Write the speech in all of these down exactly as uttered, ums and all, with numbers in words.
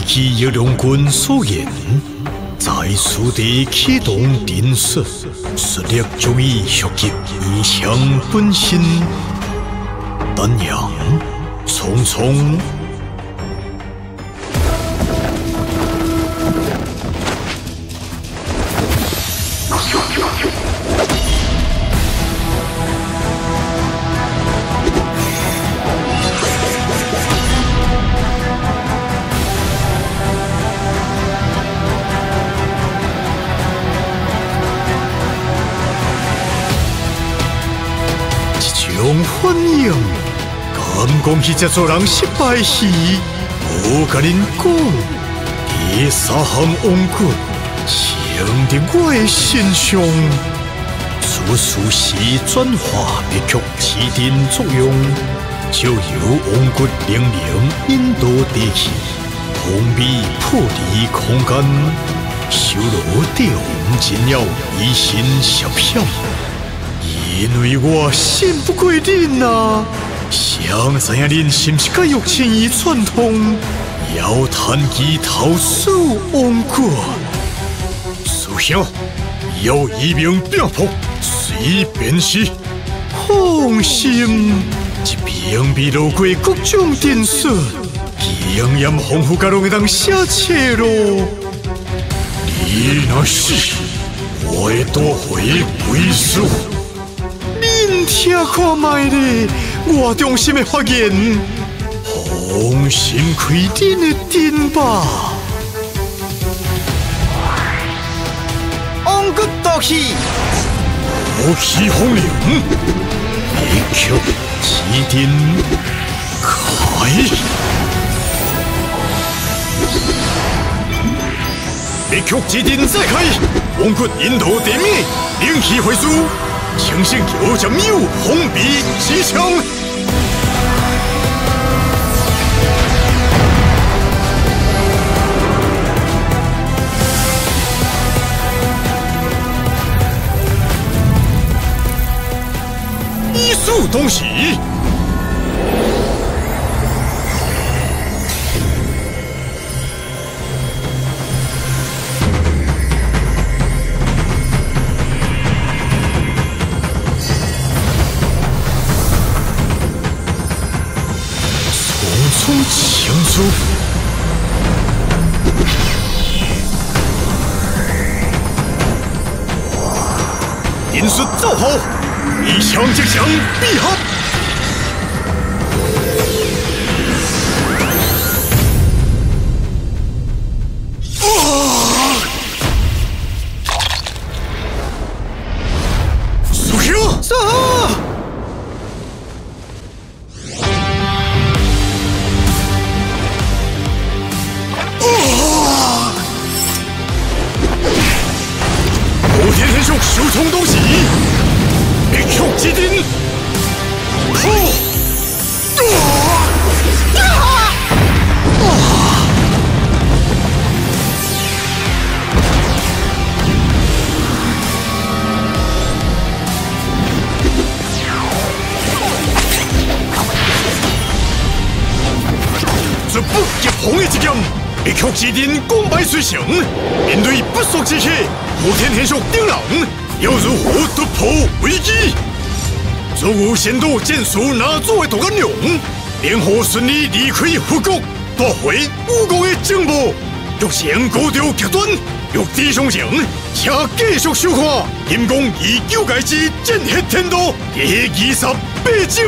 据叶良军所言，在此地启动震慑，实力足以削弱异象本身。但让匆匆。 反应，敢讲迄只做人失败时，无甲恁讲，第三项王骨穿伫我的身上，此事是转化灭却自定作用，就由王骨灵灵引导地气，封闭破离空间，修罗地红进了一心摄险。 因为我信不过恁啊，想知影恁是毋是甲玉清伊串通，要趁机逃死亡国。师兄，要以命拼搏，随便是。放心，一并未路过各种震慑，经验丰富，甲拢会当写册咯。你若是，我会夺回归属。 听看卖咧，我衷心的发言，放心开恁的阵吧。 王骨夺气， 夺气风铃，灭却自定开。灭却自定再开，王骨引导地面，灵气回输。 清醒有着谬，封闭西墙。一速东西。 清楚，引术造好，一枪即将必合。啊！苏兄， 是。 手冲东西，灭却之定，吼！这不急红的一剑，灭却之定，功败虽成，面对不速之客，后天天属顶人。 要如何突破危机？若无先导剑术拿做的独眼龙，便可顺利离开佛国，夺回武国的政务。欲先高调决断，欲知详情，请继续收看《阴公以九界之剑血天道》第二十八集。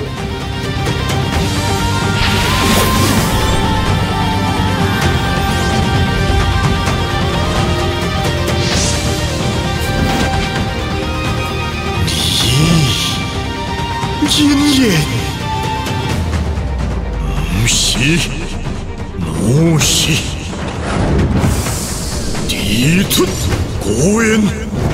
阴言，不是，不是，地吞果园。